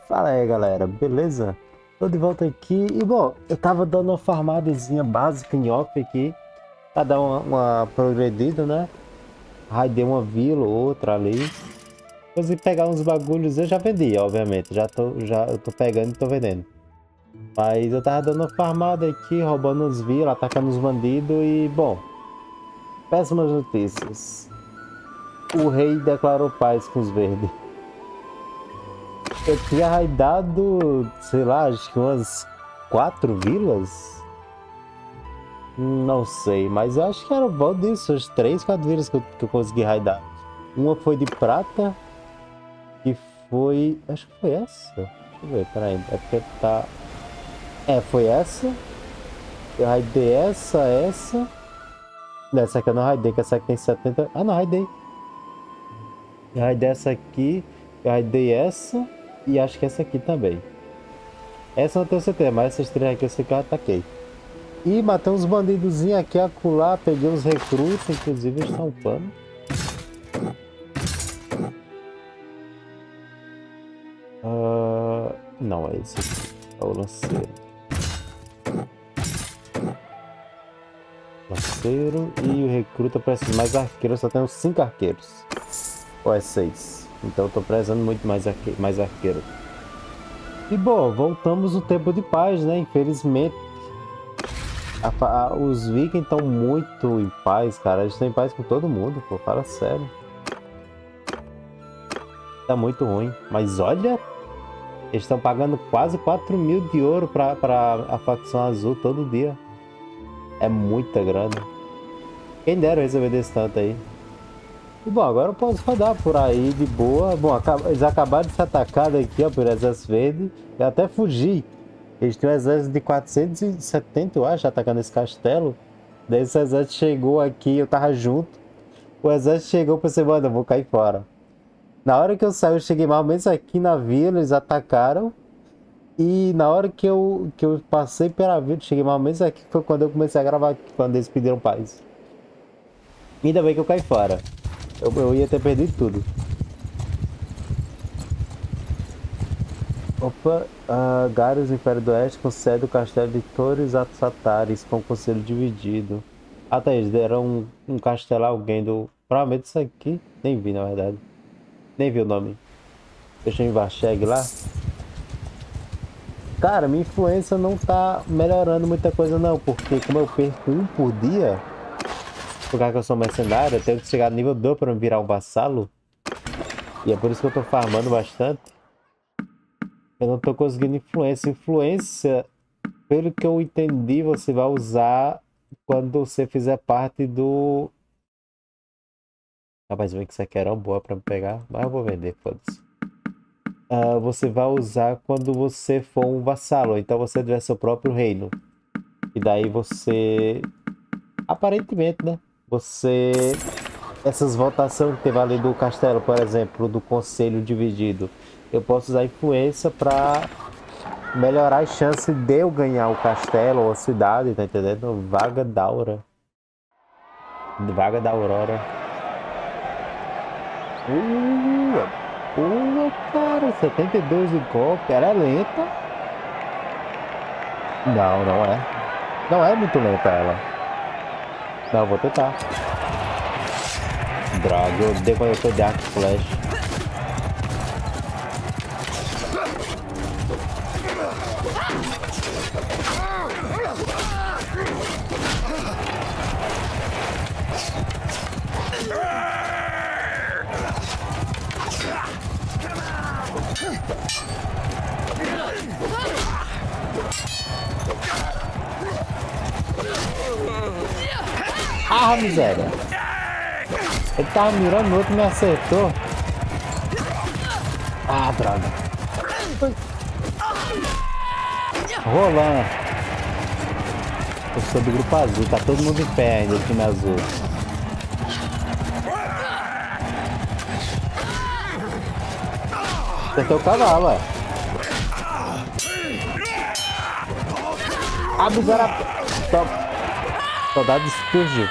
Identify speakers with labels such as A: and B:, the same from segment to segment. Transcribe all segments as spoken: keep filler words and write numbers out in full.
A: Fala aí, galera, beleza? Tô de volta aqui e, bom, eu tava dando uma farmadazinha básica em off aqui pra dar uma, uma progredida, né? Raidei uma vila ou outra ali. Consegui pegar uns bagulhos, eu já vendi, obviamente, já tô, já, eu tô pegando e tô vendendo. Mas eu tava dando uma farmada aqui, roubando uns vilas, atacando os bandidos e, bom, péssimas notícias. O rei declarou paz com os verdes. Eu tinha raidado, sei lá, acho que umas quatro vilas? Não sei, mas eu acho que era bom disso, as três, quatro vilas que eu, que eu consegui raidar. Uma foi de prata, que foi... acho que foi essa. Deixa eu ver, peraí, é porque tá... É, foi essa. Eu raidei essa, essa... Essa aqui eu não raidei, que essa aqui tem setenta... Ah, não, raidei. Eu raidei essa aqui, eu raidei essa... E acho que essa aqui também. Essa eu não tenho certeza, mas essas três aqui eu sei que eu ataquei. E matei uns bandidozinhos aqui, acolá, peguei uns recrutas, inclusive eles estão upando. Uh, não, é esse aqui. É o lanceiro. Lanceiro e o recruta precisa de mais arqueiros, eu só tenho cinco arqueiros. Ou é seis. Então eu tô precisando muito mais, arque mais arqueiro. E bom, voltamos no tempo de paz, né? Infelizmente. A, a, os vikings estão muito em paz, cara. Eles estão em paz com todo mundo, pô. Fala sério. Tá muito ruim. Mas olha, eles estão pagando quase quatro mil de ouro pra, pra a facção azul todo dia. É muita grana. Quem dera receber desse tanto aí. E bom, agora eu posso rodar por aí de boa. Bom, eles acabaram de ser atacados aqui, ó, por exército verde. Eu até fugi. Eles tinham um exército de quatrocentos e setenta, eu acho, atacando esse castelo. Daí esse exército chegou aqui, eu tava junto. O exército chegou, pensei, mano, eu vou cair fora. Na hora que eu saí, eu cheguei mais ou menos aqui na vila, eles atacaram. E na hora que eu, que eu passei pela vila, cheguei mais ou menos aqui, foi quando eu comecei a gravar aqui, quando eles pediram paz. Ainda bem que eu caí fora. Eu, eu ia ter perdido tudo. Opa, uh, Garus, Império do Oeste, concede o castelo de Torres Atsatares com o conselho dividido. Ah, tá, eles deram um, um castelo a alguém do... Provavelmente isso aqui, nem vi na verdade. Nem vi o nome. Deixa eu ir em Varcheg lá. Cara, minha influência não tá melhorando muita coisa não, porque como eu perco um por dia... Por causa que eu sou mercenário, eu tenho que chegar no nível dois para me virar um vassalo. E é por isso que eu tô farmando bastante. Eu não tô conseguindo influência. Influência, pelo que eu entendi, você vai usar quando você fizer parte do... Rapaz, bem que isso aqui era uma boa pra me pegar, mas eu vou vender, foda-se. Uh, você vai usar quando você for um vassalo, então você tiver seu próprio reino. E daí você... Aparentemente, né? Você... Essas votações que teve ali do castelo, por exemplo, do conselho dividido. Eu posso usar influência para melhorar as chances de eu ganhar o castelo ou a cidade, tá entendendo? Vaga da Aura. Vaga da Aurora. Uh, pula, cara, setenta e dois de golpe. Ela é lenta. Não, não é. Não é muito lenta ela. Não, vou tentar. Droga, eu odeio quando eu tô de arco e flecha. Ah, miséria! Ele tava mirando no outro e me acertou. Ah, droga! Rolando! Eu sou do grupo azul, tá todo mundo em pé ainda, time azul. Acertou o cavalo, ué. Ah, miséria! Soldado Sturge.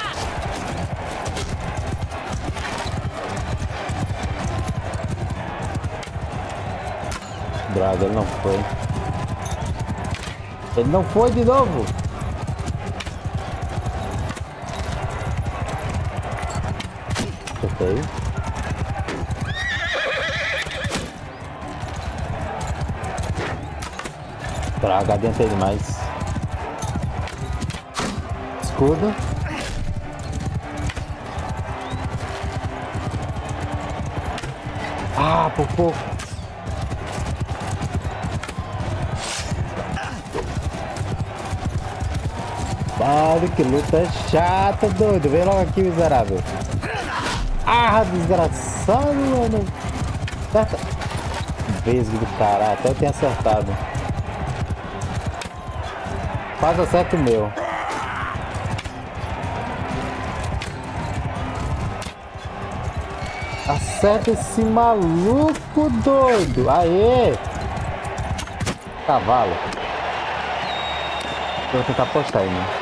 A: Droga, ele não foi. Ele não foi de novo. Acertei. Droga, adiantei demais. Escudo. Ah, por pouco. Mano, que luta chata, doido. Vem logo aqui, miserável. Ah, desgraçado, mano. Acerta. Vesgo do caralho. Até eu tenho acertado. Quase acerta o meu. Acerta esse maluco, doido. Aê! Cavalo. Eu vou tentar apostar aí, né?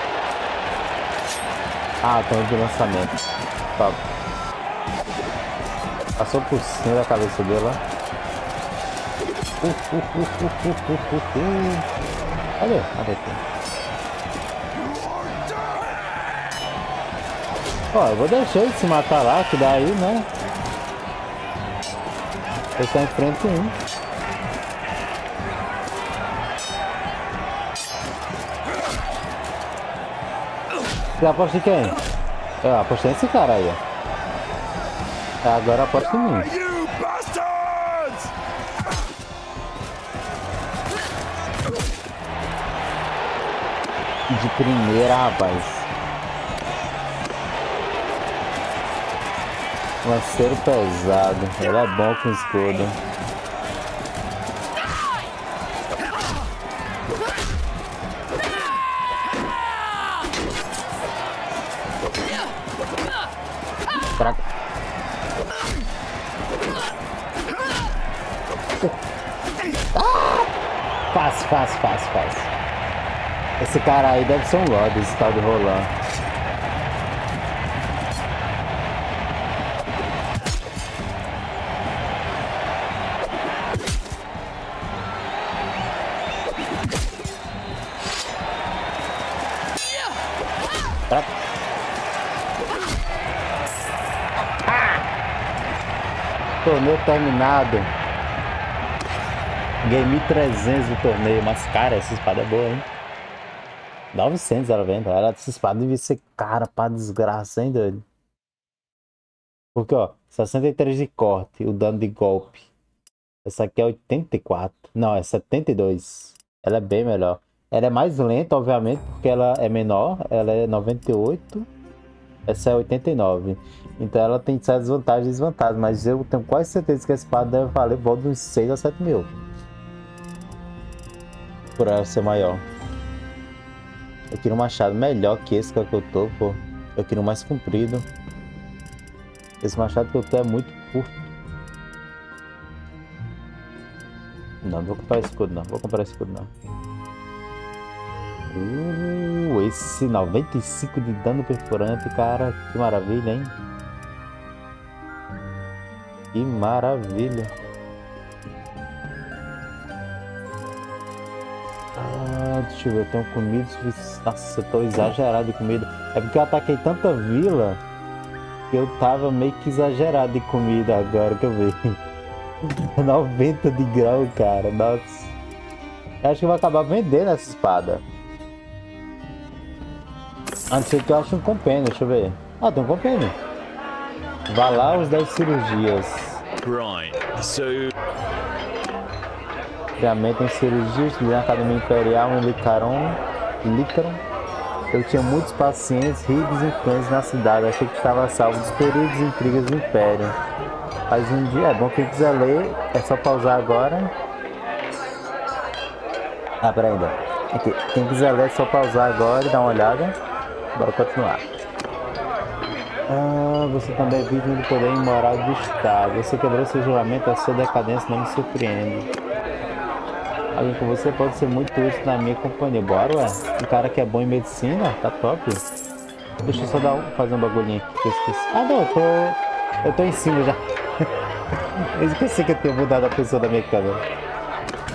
A: Ah, tem um de lançamento. Top. Passou por cima da cabeça dele, ó. Uh, uh, uh, uh, uh, uh, uh. Cadê? Cadê aqui? Ó, eu vou deixar ele se matar lá, que daí, né? Eu só enfrento um. Você aposta em quem? Eu apostei nesse cara aí, ó. Agora aposta em mim. De primeira, rapaz. Lanceiro pesado. Ele é bom com escudo. Traca. Ah! Fácil, fácil, fácil, fácil. Esse cara aí deve ser um Lorde, esse tal de Roland. Traca. Torneio terminado. Game trezentos do torneio. Mas, cara, essa espada é boa, hein? novecentos ela vende. Essa espada devia ser cara pra desgraça, hein, doido? Porque, ó, sessenta e três de corte. O dano de golpe. Essa aqui é oitenta e quatro. Não, é setenta e dois. Ela é bem melhor. Ela é mais lenta, obviamente, porque ela é menor. Ela é noventa e oito. Essa é oitenta e nove. Então ela tem certas vantagens e desvantagens. Mas eu tenho quase certeza que a espada deve valer volta de uns seis a sete mil. Por ela ser maior. Eu queria um machado melhor que esse que é o que eu tô, pô. Eu queria um mais comprido. Esse machado que eu tô é muito curto. Não, não vou comprar escudo não. Vou comprar escudo não. Uh, esse noventa e cinco de dano perfurante, cara. Que maravilha, hein? Que maravilha. Ah, deixa eu ver, eu tenho comida. Nossa, eu tô exagerado de comida. É porque eu ataquei tanta vila que eu tava meio que exagerado de comida agora que eu vi. noventa de grau, cara. Nossa. Eu acho que eu vou acabar vendendo essa espada. A não ser que eu ache um compêndio, deixa eu ver. Ah, tem um compêndio. Vá lá os dez cirurgias.
B: Right, so...
A: Treinamento em cirurgia, estudei na Academia Imperial em Licaron. Licaron. Eu tinha muitos pacientes ricos e influentes na cidade. Achei que estava salvo dos perigos e intrigas do Império. Mas um dia, é bom, quem quiser ler, é só pausar agora. Ah, peraí ainda. Aqui. Quem quiser ler, é só pausar agora e dar uma olhada. Bora continuar. Ah, você também é vítima do poder imoral do Estado. Você quebrou seu juramento, a sua decadência não me surpreende. Alguém com você pode ser muito útil na minha companhia. Bora, ué. Um cara que é bom em medicina, tá top. Deixa eu só dar um, fazer um bagulhinho aqui que eu esqueci. Ah, não, eu tô... Eu tô em cima já. Eu esqueci que eu tenho mudado a pessoa da minha câmera.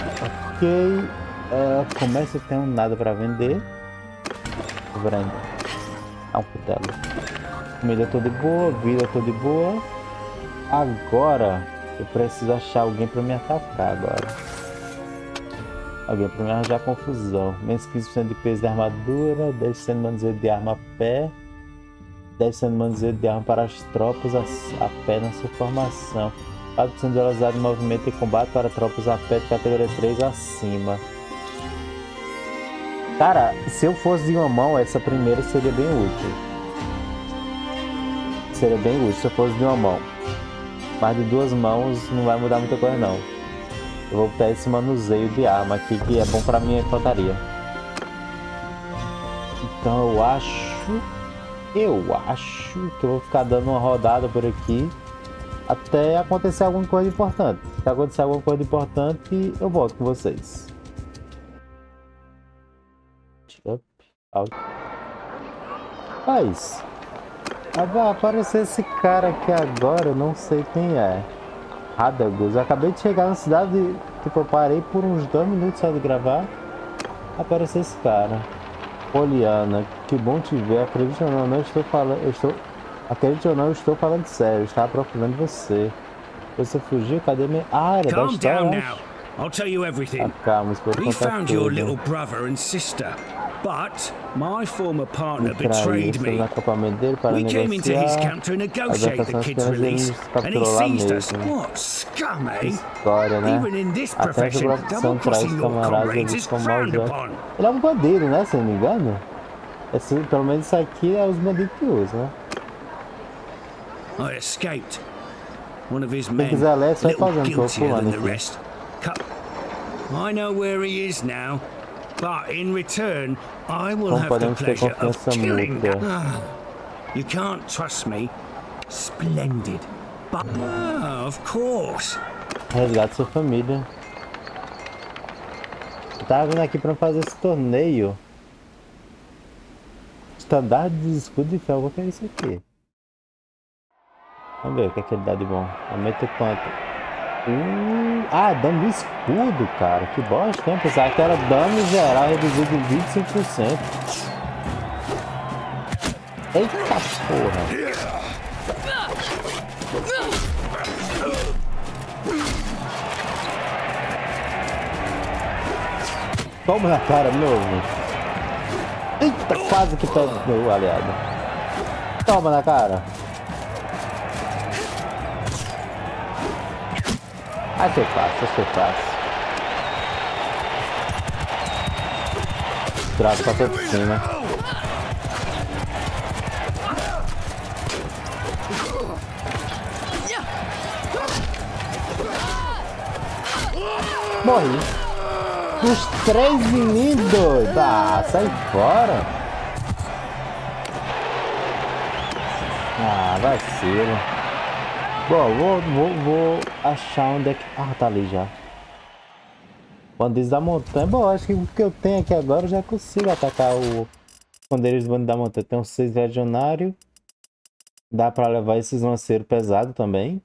A: Ok. Uh, comércio, tenho nada pra vender. Vendo. Ah, um cutelo. Comida toda boa, vida toda boa. Agora eu preciso achar alguém pra me atacar agora. Alguém pra me arranjar confusão. Menos quinze por cento de peso de armadura, dez por cento de manuseio de arma a pé, dez por cento de manuseio de arma para as tropas a, a pé na sua formação. quatro por cento de velocidade de movimento e combate para tropas a pé de categoria três acima. Cara, se eu fosse de uma mão, essa primeira seria bem útil. Seria bem útil se eu fosse de uma mão. Mas de duas mãos não vai mudar muita coisa não. Eu vou botar esse manuseio de arma aqui que é bom pra minha infantaria. Então eu acho... Eu acho que eu vou ficar dando uma rodada por aqui até acontecer alguma coisa importante. Se acontecer alguma coisa importante, eu volto com vocês. Up, out. Mas vai aparecer esse cara aqui agora, eu não sei quem é. Radagos. Eu acabei de chegar na cidade, tipo, eu parei por uns dois minutos só de gravar. Apareceu esse cara. Poliana, que bom te ver. Acredite ou não, não estou falando. Eu estou. Acredite ou não, eu estou falando sério. Eu estava procurando você. Você fugiu? Cadê minha. Ah, era da história.
C: I'll tell you everything.
A: Ah, calma,
C: we found your little brother and sister, but my former partner betrayed me. We came into his camp to negotiate the kid's release, and he seized us. What scum, eh? Even in this profession, double-crossing your comrades is frowned upon.
A: Ele é um bandido, né? Se não me engano. Esse, pelo menos isso aqui é os bandidos que usam, né?
C: I escaped. One of his men,
A: little
C: guiltier than the rest. I know where he is now, but in return, I will have the pleasure of killing him. Ah, you can't trust me. Splendid. But, ah, of course.
A: Resgate sua família. Eu tava vindo aqui pra fazer esse torneio. Estandarte de escudo de ferro. Qual que é isso aqui? Vamos ver o que é que ele dá de bom. Aumenta o quanto? Uh, ah, dano do escudo, cara. Que bosta, hein? Pensava que era dano geral reduzido em vinte e cinco por cento. Eita porra. Toma na cara, meu. Eita, quase que pega meu aliado. Toma na cara. Achei fácil, achei fácil. Trago passou por cima. Morri. Os três inimigos. Ah, sai fora. Ah, vacilo. Bom, vou, vou, vou achar onde é que... Ah, tá ali já. Bandidos da montanha. Bom, acho que o que eu tenho aqui agora eu já consigo atacar o esconderijo dos bandidos da montanha. Tem uns seis legionários. Dá pra levar esses lanceiros pesados também.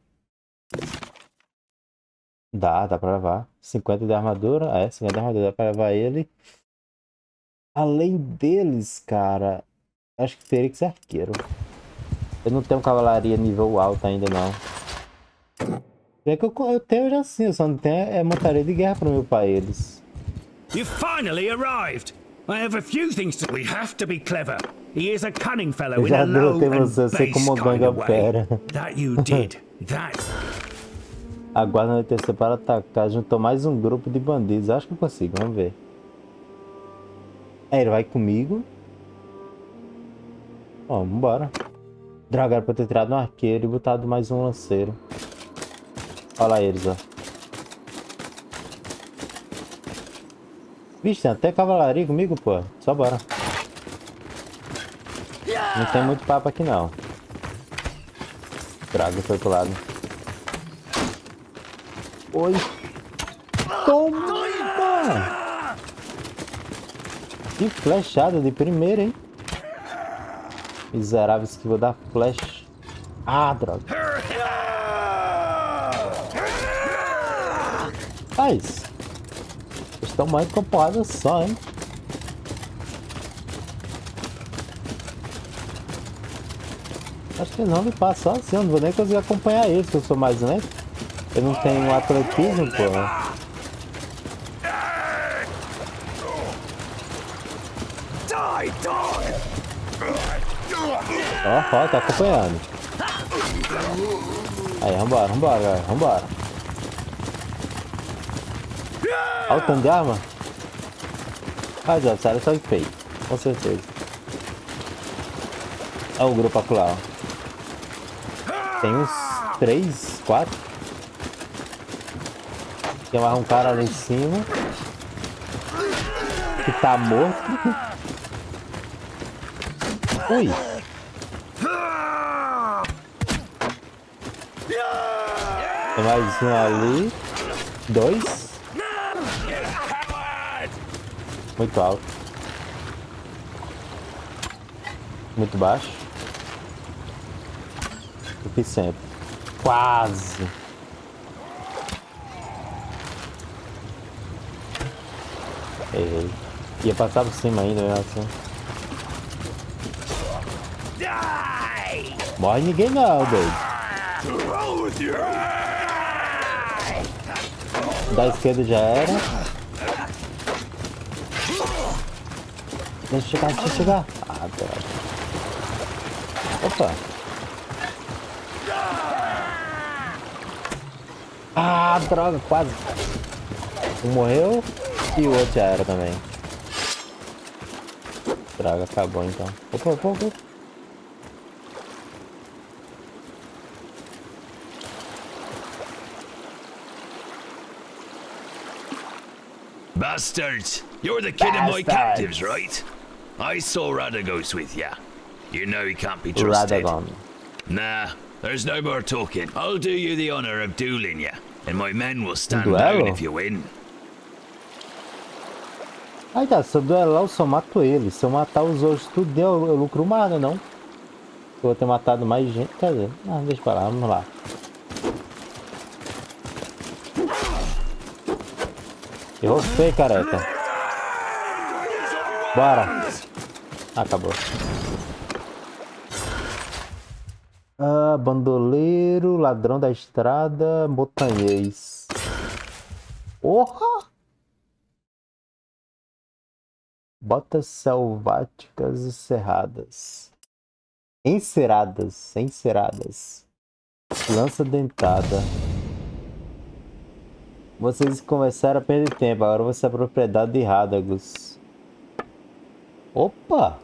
A: Dá, dá pra levar. cinquenta de armadura. É, cinquenta de armadura. Dá pra levar ele. Além deles, cara, acho que teria que ser arqueiro. Eu não tenho cavalaria nível alto ainda, não. É que eu, eu tenho já sim, eu só não tenho é montaria de guerra para meu pai, eles.
C: You finally arrived. I have a few things to... We have to be clever. He is a cunning fellow in a low and base kind of way. That you did. That.
A: Aguarda anoitecer para atacar. Juntou mais um grupo de bandidos. Acho que eu consigo, vamos ver. É, ele vai comigo. Ó, vambora. Droga, era pra eu ter tirado um arqueiro e botado mais um lanceiro. Olha lá eles, ó. Vixe, tem até cavalaria comigo, pô. Só bora. Não tem muito papo aqui, não. Droga, foi pro lado. Oi. Toma! Que flechada de primeira, hein? Miserável, que vou dar flash. Ah, droga. Faz. estão morrendo com porrada só, hein? Acho que não me passa só assim, eu não vou nem conseguir acompanhar eles, que eu sou mais lento. Eu não tenho atletismo, pô. Ó, ó, tá acompanhando. Aí, vambora, vambora, galera, vambora. Olha o tanto de arma. Ah, já, sério, só de feio. Com certeza. Olha o grupo acolá, ó. Tem uns três, quatro. Tem mais um cara ali em cima. Que tá morto. Ui. Tem mais um ali. Dois. Muito alto. Muito baixo. O que sempre. Quase. Errei. Ia passar por cima ainda, né? Assim. Morre ninguém não, doido. Da esquerda já era. Deixa eu chegar, deixa eu chegar. Ah, droga. Opa. Ah, droga, quase. Um morreu e o outro já era também. Droga, acabou então. Opa, opa, opa.
B: Bastards! You're the kid of my captives, right? I saw Radagos with ya. You know he can't be trusted.
A: Radagon.
B: Nah, there's no more talking. I'll do you the honor of dueling ya, and my men will stand
A: Duelo?
B: down if you win.
A: Aí tá, se eu duelar eu só mato ele. Se eu matar os outros tudo, eu, eu lucro mais, né, não? Eu vou ter matado mais gente, quer dizer. Ah, deixa pra lá, vamos lá. Eu feio, careca. Bora. Acabou. Ah, bandoleiro, ladrão da estrada, montanhês. Porra! Botas selváticas e cerradas. Enceradas, enceradas. Lança dentada. Vocês começaram a perder tempo, agora você é propriedade de Radagos. Opa!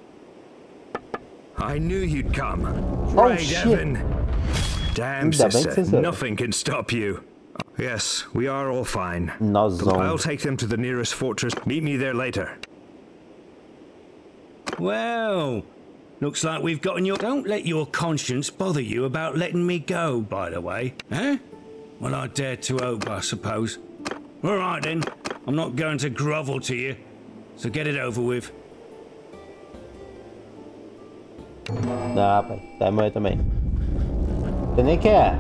C: I knew you'd come.
A: Oh,
C: Right,
A: shit.
C: Evan. Damn,
A: Ainda bem que
C: sister,
A: vocês-
C: nothing can stop you. Yes, we are all fine.
A: Nós
C: I'll
A: vamos.
C: take them to the nearest fortress. Meet me there later.
D: Well, looks like we've gotten your... Don't let your conscience bother you about letting me go, by the way. Eh? Well, I dare to hope, I suppose. All right, then. I'm not going to grovel to you. So get it over with.
A: Dá, pai. Tá morrer também. Você nem quer?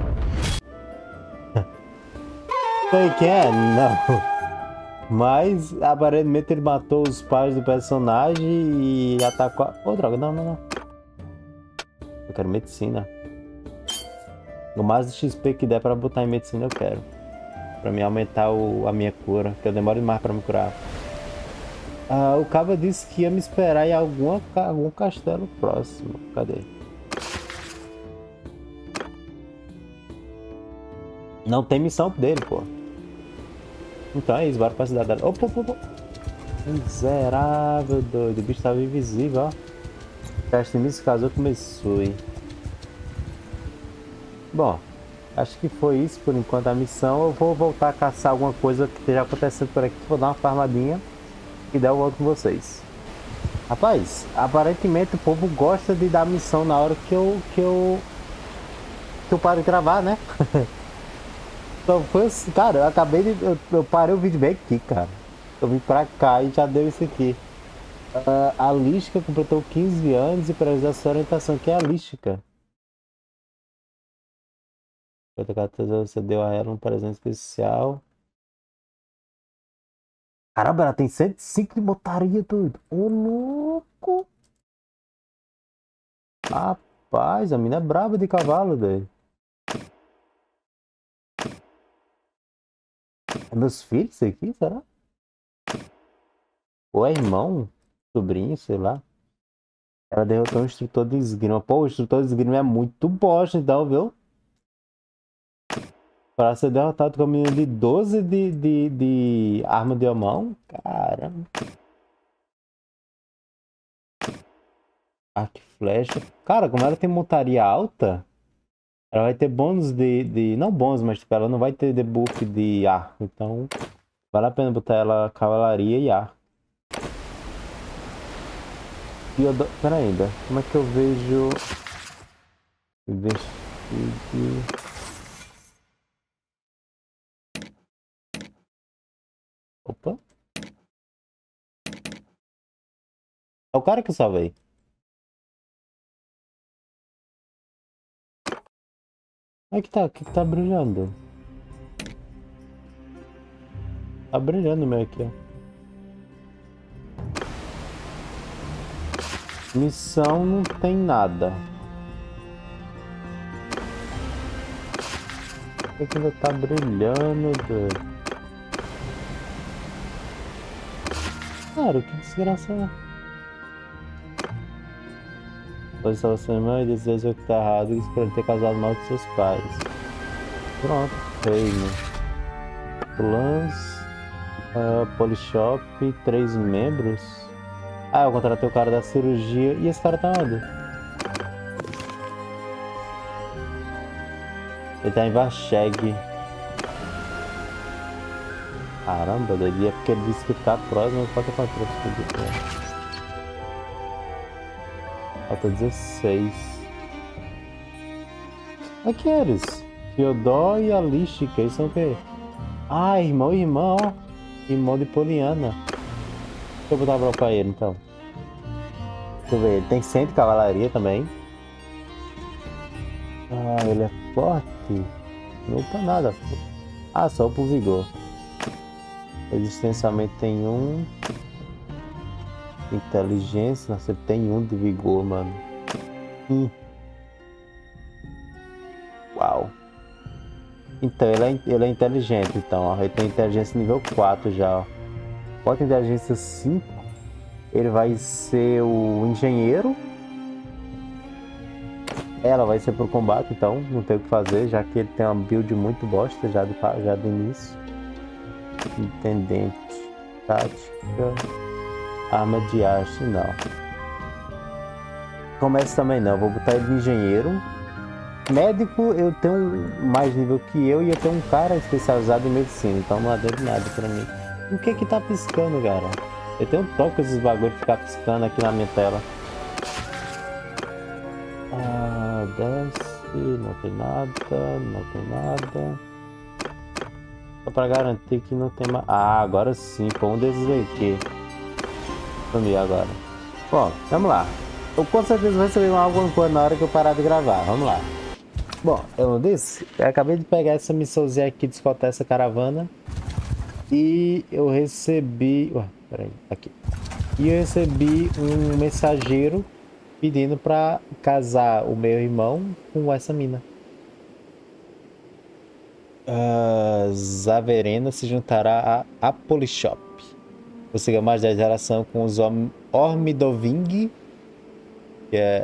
A: Você quer? Não. Mas, aparentemente, ele matou os pais do personagem e atacou a... Ô, droga, não, não, não. Eu quero medicina. O mais de X P que der pra botar em medicina eu quero. Pra me aumentar o, a minha cura, que eu demoro demais pra me curar. Ah, o Caba disse que ia me esperar em alguma, algum castelo próximo. Cadê? Não tem missão dele, pô. Então é isso, bora pra cidade dela. Opa, opa, opa. Miserável, doido. O bicho tava invisível, ó. Teste se casou com Mitsui. Bom, acho que foi isso por enquanto a missão. Eu vou voltar a caçar alguma coisa que esteja acontecendo por aqui. Vou dar uma farmadinha e dar o volto com vocês. Rapaz, aparentemente o povo gosta de dar missão na hora que eu que eu que eu paro de gravar, né? Então foi assim, cara, eu acabei de eu, eu parei o vídeo bem aqui, cara. Eu vim pra cá e já deu isso aqui. Uh, a Lística completou quinze anos e precisa da sua orientação. Que é a Lística? Você deu a ela um presente especial. Caramba, ela tem cento e cinco de montaria, doido. Ô, louco. Rapaz, a mina é brava de cavalo, doido. É meus filhos isso aqui, será? Ou é irmão? Sobrinho, sei lá. Ela derrotou um instrutor de esgrima. Pô, o instrutor de esgrima é muito bosta, então, viu? Para ser derrotado com a menina de doze de, de, de arma de mão? Caramba. Arco e flecha. Cara, como ela tem montaria alta, ela vai ter bônus de, de... Não bônus, mas tipo, ela não vai ter debuff de arco. Então, vale a pena botar ela cavalaria e arco. E eu... Pera ainda. Como é que eu vejo... Investir... Opa. É o cara que eu salvei. Como é que tá? O que tá brilhando? Tá brilhando o meu aqui, ó. Missão não tem nada. Por que ainda tá brilhando, doido? Cara, que desgraça é? Pois só você irmã e deseja o que tá errado e por ter causado mal dos seus pais. Pronto, reino. Plans, uh, Polishop, três membros. Ah, eu contratei o cara da cirurgia. E esse cara tá onde? Ele tá em Varcheg. Caramba, doido. É porque ele disse que tá próximo, mas falta quatro. Falta dezesseis. Aqui eles. Fyodor e Alishka, eles são o quê? Ah, irmão e irmã, ó. Irmão de Poliana. Deixa eu botar a prova pra ele, então. Deixa eu ver, ele tem cem de cavalaria também. Ah, ele é forte. Não tá nada. Ah, só pro vigor. Resistenciamento tem um. Inteligência, nossa, ele tem um de vigor, mano. Hum. Uau. Então, ele é, ele é inteligente, então, ó. Ele tem inteligência nível quatro já, ó. Bota inteligência cinco. Ele vai ser o engenheiro. Ela vai ser pro combate, então não tem o que fazer, já que ele tem uma build muito bosta já do, já do início. Intendente. Tática. Arma de haste, não. Comércio também não, vou botar ele de engenheiro. Médico, eu tenho mais nível que eu e eu tenho um cara especializado em medicina, então não adianta nada pra mim. O que que tá piscando, cara? Eu tenho um toque esses bagulho de ficar piscando aqui na minha tela. Ah, desce, não tem nada, não tem nada. Só pra garantir que não tem mais. Ah, agora sim, foi um desses aqui. Sumiu agora. Bom, vamos lá. Eu com certeza vou receber alguma coisa na hora que eu parar de gravar. Vamos lá. Bom, eu disse, eu acabei de pegar essa missãozinha aqui de escoltar essa caravana. E eu recebi... Ué, peraí, aqui. E eu recebi um mensageiro pedindo pra casar o meu irmão com essa mina. Uh, Zaverena se juntará a Apolishop. Consiga mais dez geração com os Ormidoving, que é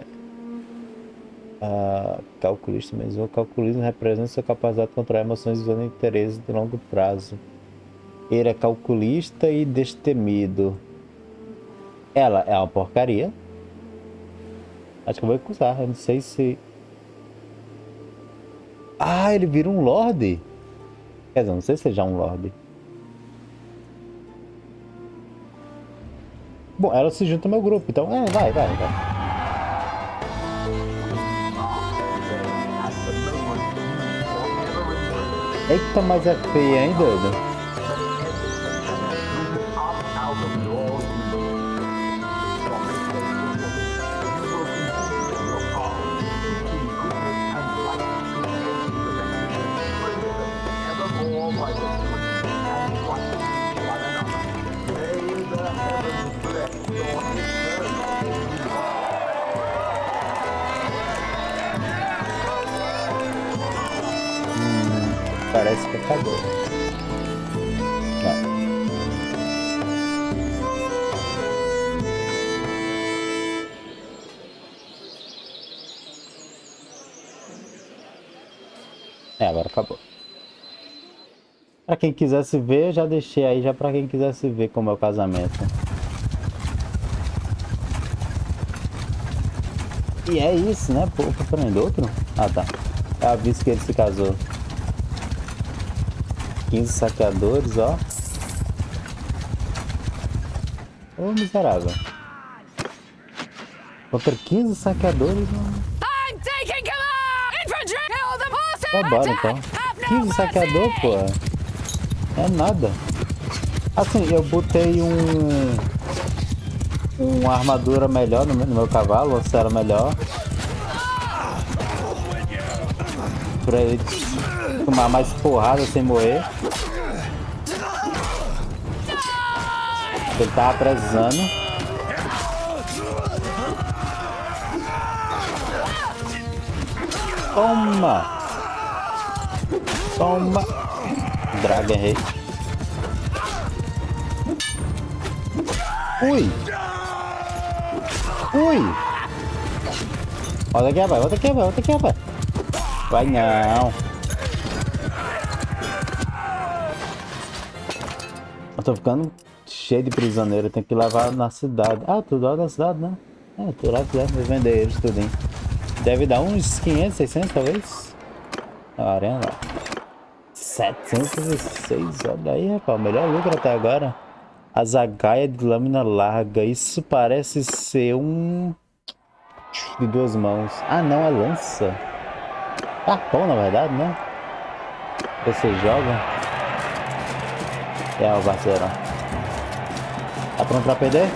A: uh, calculista mesmo. O calculismo representa sua capacidade de controlar emoções usando interesses de longo prazo. Ele é calculista e destemido. Ela é uma porcaria. Acho que eu vou recusar. Eu não sei se... Ah, ele vira um lorde. Quer dizer, não sei se ele já é um lorde. Bom, ela se junta ao meu grupo, então é, vai, vai, vai. Eita, mas é feia, hein, doido? parece que acabou. Não. É, agora acabou. Pra quem quisesse ver, eu já deixei aí já pra quem quisesse ver como é o casamento. E é isso, né? Pô, tô falando outro? Ah, tá. É a vez que ele se casou. quinze saqueadores, ó. Ô, miserável. Contra quinze saqueadores, mano. Tá bora, então. quinze saqueador, pô. É nada. Assim, eu botei um... uma armadura melhor no meu, no meu cavalo, ou se era melhor. Pra ele tomar mais porrada sem morrer. Ele tava precisando. Toma! Toma! Dragon Rei. Ui! Ui! Volta aqui, rapaz. Volta aqui, rapaz. Volta aqui, rapaz. Vai não. Eu tô ficando cheio de prisioneiro. Tem que levar na cidade. Ah, tudo lá na cidade, né? É, tudo lá que deve vender eles tudinho. Deve dar uns quinhentos, seiscentos talvez. A arena lá. setecentos e seis. Olha aí, rapaz. O melhor lucro até agora. A zagaia de lâmina larga. Isso parece ser um... de duas mãos. Ah, não. É lança. Arpão, na verdade, né? Você joga. É, o parceiro. Tá pronto pra perder?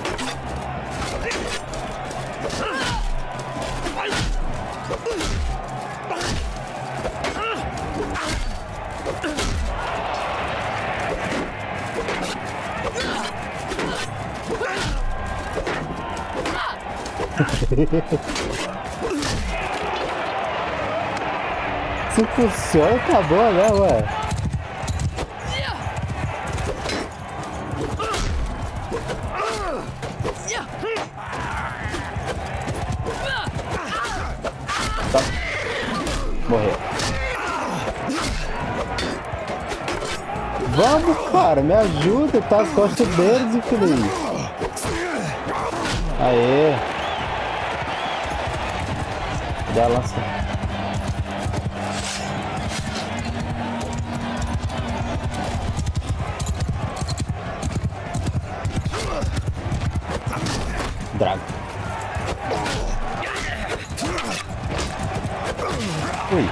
A: Se funciona, tá bom, né, ué? Tá. Morreu. Vamos, cara, me ajuda, tá as costas deles, infeliz. Aê. Dá a lança. Drago. Ui.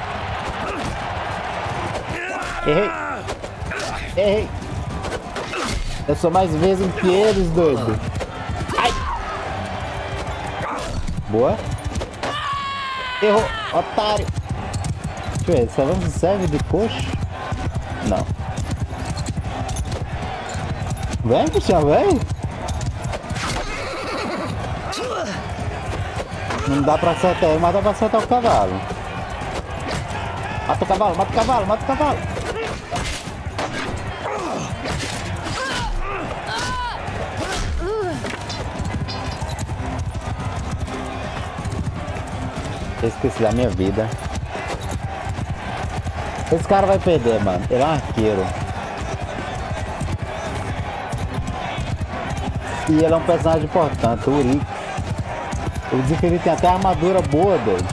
A: Errei. Errei. Eu sou mais vezes que eles, doido. Ai. Boa. Errou, otário. Deixa eu ver, esse avanço serve de coxo? Não. Vem, bichão, vem. Não dá pra acertar ele, mas dá pra acertar o cavalo. Mata o cavalo, mata o cavalo, mata o cavalo. Eu esqueci da minha vida. Esse cara vai perder, mano. Ele é um arqueiro. E ele é um personagem importante, o Uric. O Zifiri tem até armadura boa, doido.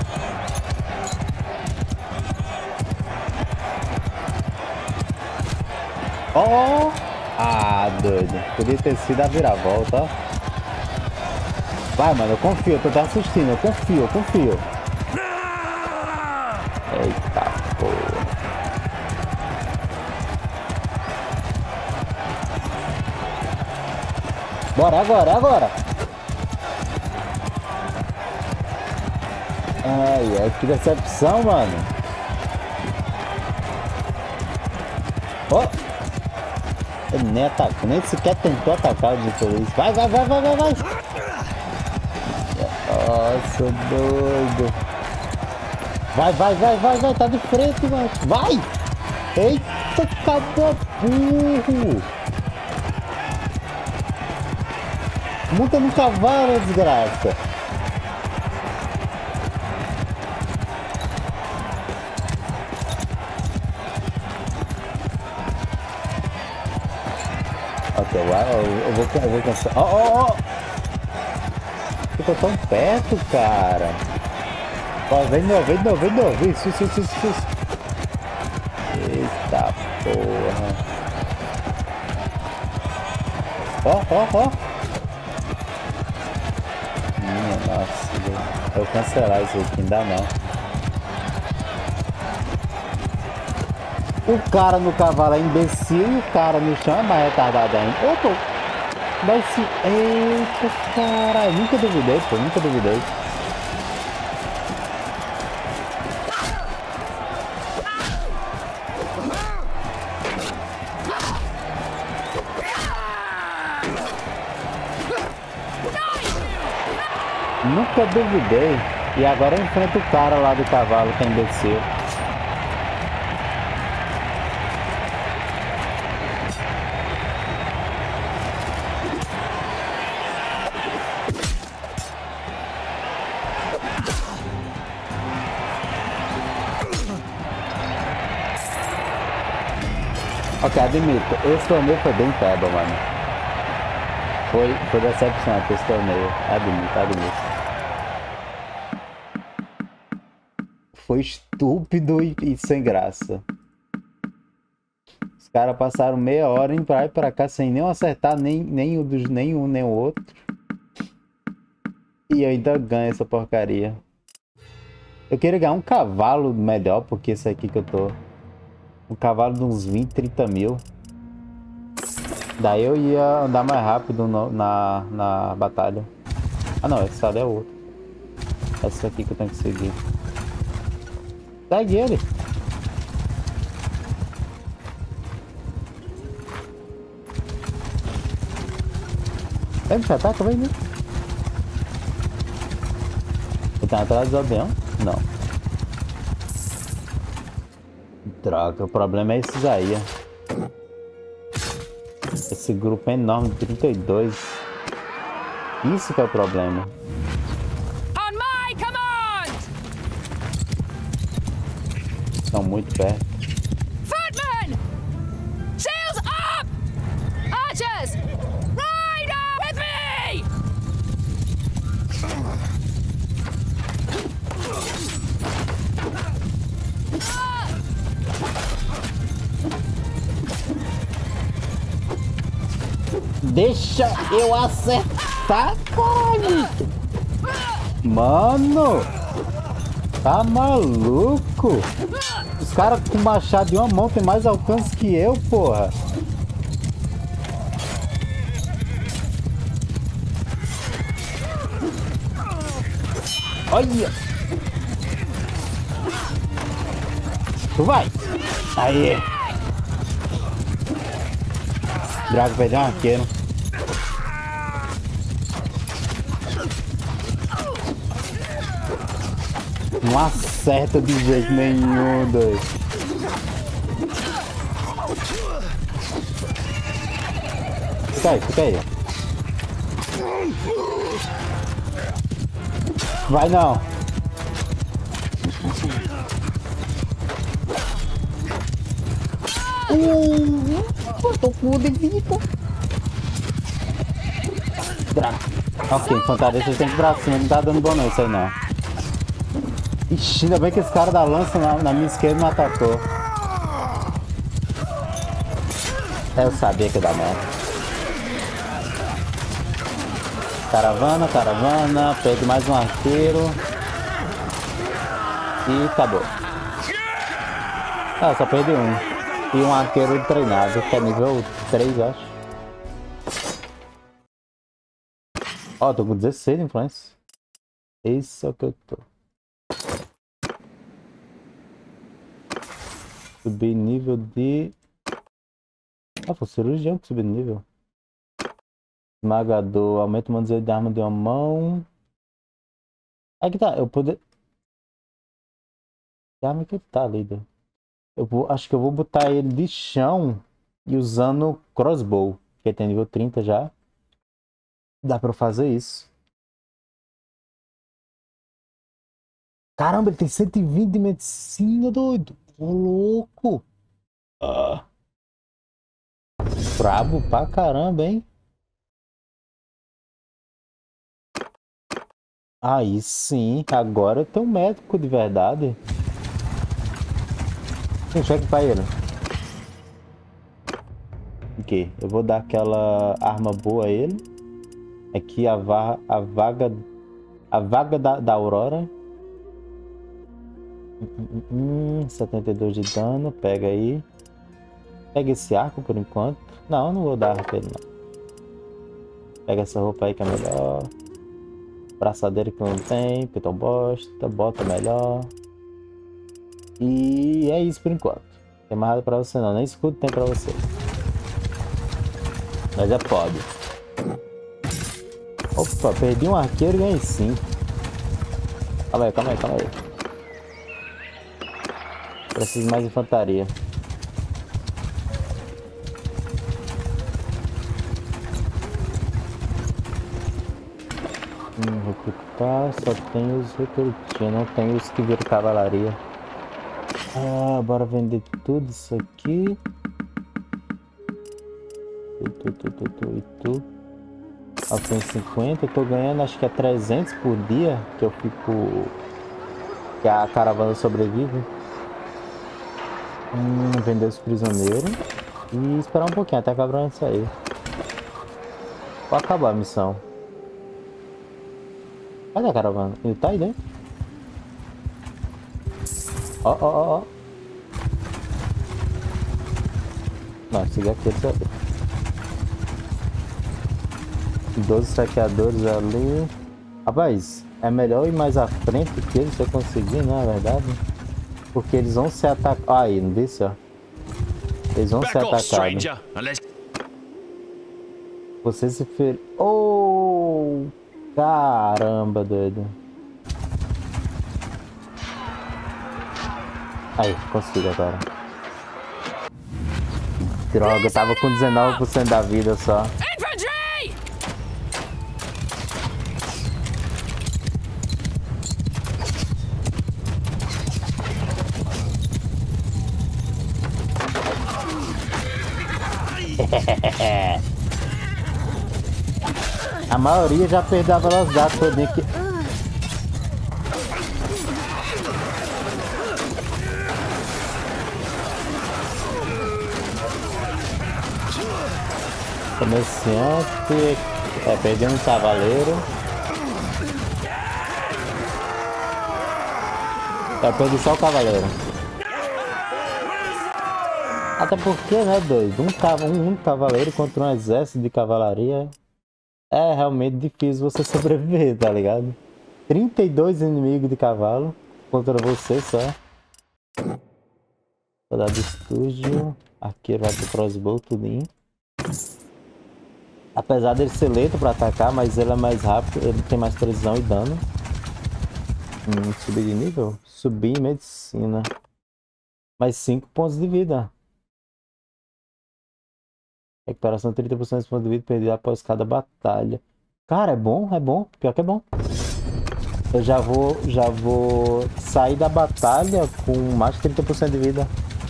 A: Oh! Ah, doido. Podia ter sido a viravolta, ó. Vai, mano, eu confio. Eu tô até assistindo. Eu confio, eu confio. Eita porra. Bora, agora, agora. Ai, ai, que decepção, mano. Ó. Oh. Ele nem atacou, nem sequer tentou atacar o de polícia. Vai, vai, vai, vai, vai, vai. Nossa, doido. Vai, vai, vai, vai, vai, tá de frente, mano. Vai! Eita, cadê burro? Monta no cavalo, desgraça. Ok, eu, eu vou, eu vou cansar. Ó, ó, ó! Ficou tão perto, cara. Ó, vem de novo, vem de novo, vem de novo. Isso, isso, isso, isso, isso. Eita porra. Ó, ó, ó. Minha nossa, velho. Eu vou cancelar isso aqui, não dá não. O cara no cavalo é imbecil e o cara no chão é mais retardado ainda. Eu tô... Vai se... Eita, caralho. Nunca duvidei, pô. Nunca duvidei. Nunca duvidei. E agora eu enfrento o cara lá do cavalo que é imbecil. Ok, admito, esse torneio foi bem peba, mano. Foi, foi decepcionante esse torneio. Admito, admito. Foi estúpido e, e sem graça. Os caras passaram meia hora indo pra lá e pra cá sem nem acertar nem, nem, o dos, nem um nem o outro. E eu ainda ganho essa porcaria. Eu queria ganhar um cavalo melhor, porque esse aqui que eu tô... Um cavalo de uns vinte, trinta mil. Daí eu ia andar mais rápido no, na, na batalha. Ah não, esse ali é outro. Esse aqui que eu tenho que seguir. Segue ele. Vem, me ataca, vem, vem. Ele tá atrás do avião? Não. Droga, o problema é esses aí, ó. Esse grupo é enorme, de trinta e dois. Isso que é o problema.
E: On my command!
A: Estão muito perto.
E: Footmen! Shields up! Archers! Ride up with me!
A: Deixa eu acertar, caralho! Mano! Tá maluco? Os caras com machado de uma mão tem mais alcance que eu, porra! Olha! Tu vai! Aí! Drago vai dar um arqueiro. Não acerta de jeito nenhum, doido. Fica aí, fica aí. Vai não. Uh, tô com o de vida. Drago. Ok, infantaria, vocês têm que ir pra cima. Não tá dando bom não isso aí não. Ixi, ainda bem que esse cara da lança na, na minha esquerda não atacou. Eu sabia que ia dar merda. Caravana, caravana. Pegue mais um arqueiro. E acabou. Ah, só perdi um. E um arqueiro treinado, que é nível três, acho. Ó, oh, tô com dezesseis de influência. Esse é o que eu tô. Subir nível de... Ah, foi cirurgião que subiu nível. Esmagador. Aumenta o manuseio de arma de uma mão. Aqui tá, eu poder... Que arma que tá, líder? Eu vou, acho que eu vou botar ele de chão e usando crossbow, que tem nível trinta já. Dá pra eu fazer isso. Caramba, ele tem cento e vinte de medicina, doido. Ô, louco. Ah. Brabo pra caramba, hein? Aí sim, agora eu tenho um médico de verdade. Um cheque pra ele. Ok, eu vou dar aquela arma boa a ele. Aqui a, va a vaga a vaga da, da Aurora. Hum, hum, hum, setenta e dois de dano, pega aí. Pega esse arco por enquanto. Não, não vou dar arco pra ele não. Pega essa roupa aí que é melhor. Braçadeira que não tem, pitão bosta, bota melhor. E é isso por enquanto. Não tem mais nada pra você não, nem escudo tem pra você. Mas é pode. Opa, perdi um arqueiro e ganhei cinco. Calma aí, calma aí, calma aí. Preciso mais infantaria. Hum, recrutar, só tem os recrutinhos, não tem os que viram cavalaria. Ah, bora vender tudo isso aqui. Tu, tu, tu, tu, tu, e tu. novecentos e cinquenta, eu tô ganhando acho que é trezentos por dia que eu fico. Que a caravana sobrevive. Hum, vender os prisioneiros. E esperar um pouquinho até a caravana sair. Vou acabar a missão. Cadê a caravana? Ele tá aí dentro? Ó, ó, ó, ó. Não, seguir aquele saber. doze saqueadores ali. Rapaz, é melhor ir mais à frente que eles, se eu conseguir, não é verdade? Porque eles vão se atacar. Ah, aí, não disse, ó. Eles vão se atacar. Você se feriu. Oh! Caramba, doido. Aí, consigo agora. Droga, eu tava com dezenove por cento da vida só. A maioria já perdeu a velocidade todinha aqui. Comerciante. É, perdendo um cavaleiro. É, perdi só o cavaleiro. Até porque, né, doido? Um, cav um, um cavaleiro contra um exército de cavalaria é realmente difícil você sobreviver, tá ligado? trinta e dois inimigos de cavalo contra você só. Soldado de estúdio. Arqueiro vai pro crossbow, tudinho. Apesar dele ser lento pra atacar, mas ele é mais rápido, ele tem mais precisão e dano. Hum, subir de nível? Subir em medicina. Mais cinco pontos de vida. Recuperação trinta por cento dos pontos de vida perdido após cada batalha. Cara, é bom, é bom. Pior que é bom. Eu já vou, já vou sair da batalha com mais de trinta por cento de vida.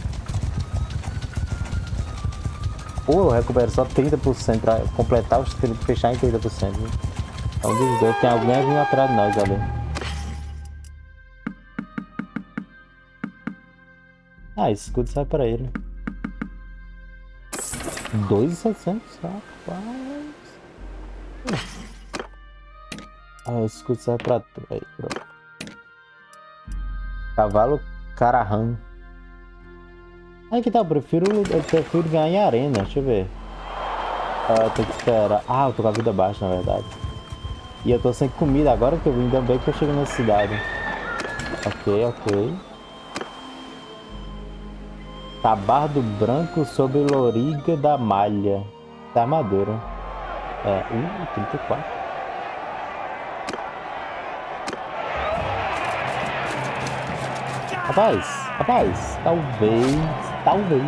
A: Ou eu recupero só trinta por cento pra completar os trinta por cento, fechar em trinta por cento. Então dos dois, tem alguém vindo atrás de nós ali. Ah, esse escudo sai pra ele. dois mil e setecentos, rapaz. Ah, esse escudo sai pra tu aí, pronto. Cavalo Carahan. Aí que tá, eu prefiro, eu prefiro ganhar em arena, deixa eu ver. Ah, tem que esperar. Ah, eu tô com a vida baixa, na verdade. E eu tô sem comida agora que eu vim, ainda bem que eu chego na cidade. Ok, ok. Tabardo branco sobre loriga da malha. Da armadura. É, uh, trinta e quatro. Rapaz, rapaz, talvez, talvez.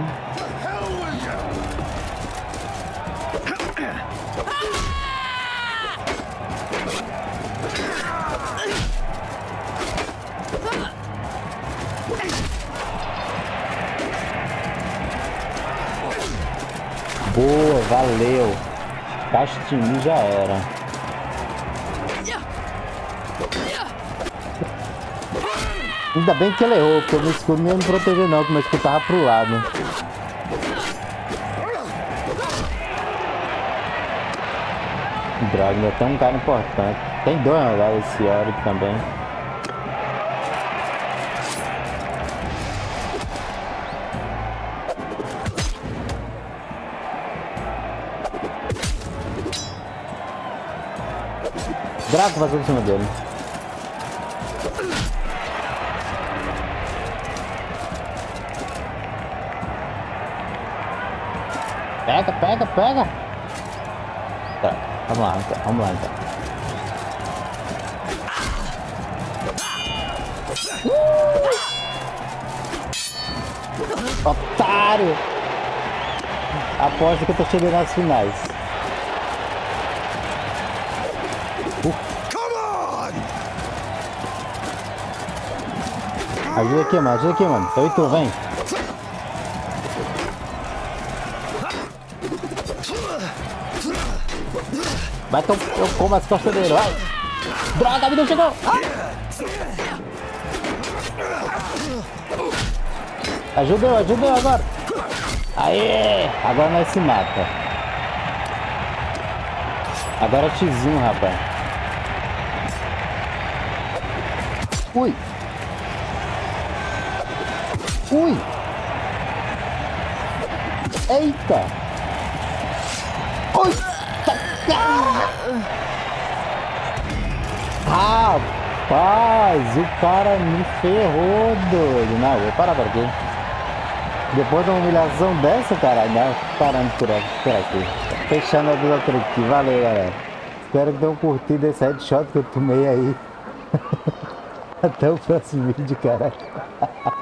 A: Boa, valeu. Castinho já era. Ainda bem que ele errou, porque o meu escudo não ia me proteger não, porque o meu escudo tava pro lado. Droga, ainda tem um cara importante. Tem dois andares esse Yorick também. Draco vazou por cima dele. Pega, pega, pega! Tá, vamos lá, então, vamos lá então. Uh! Otário! Aposto que eu tô chegando nas finais. Ajuda aqui, mano. Ajuda aqui, mano. Eu e tu, vem. Vai que eu, eu como as costas dele, vai. Droga, a vida chegou. Ah! Ajuda eu, ajuda eu agora. Aê! Agora nós se mata. Agora é X um, rapaz. Ui. Ui! Eita! Ui! Rapaz, o cara me ferrou, doido. Não, vou parar por aqui. Depois de uma humilhação dessa, cara, não, parando por aqui, por aqui. Fechando a vida por aqui. Valeu, galera. Espero que tenham curtido esse headshot que eu tomei aí. Até o próximo vídeo, cara.